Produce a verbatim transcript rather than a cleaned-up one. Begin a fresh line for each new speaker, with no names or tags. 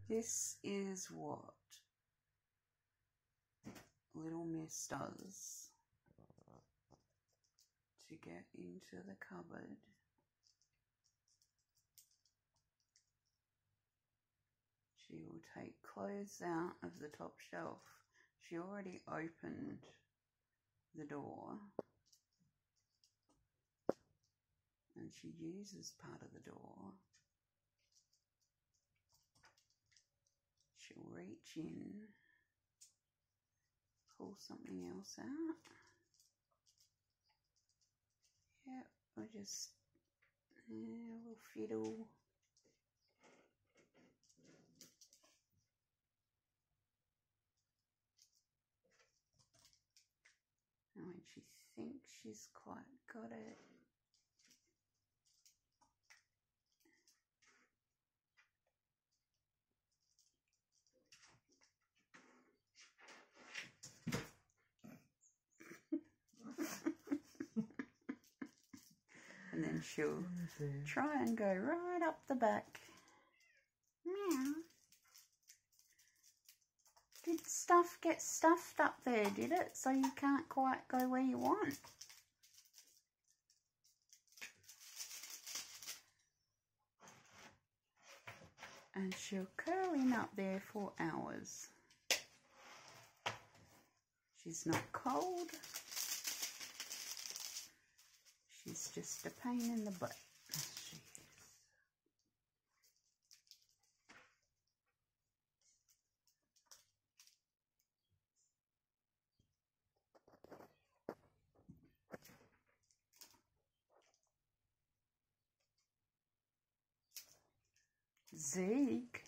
This is what Little Miss does to get into the cupboard. She will take clothes out of the top shelf. She already opened the door and she uses part of the door. She'll reach in, pull something else out. Yeah, we'll just, yeah, we'll fiddle. And when she thinks she's quite got it, and then she'll try and go right up the back. Meow. Did stuff get stuffed up there, did it? So you can't quite go where you want? And she'll curl in up there for hours. She's not cold. She's just a pain in the butt. She is. Zeek.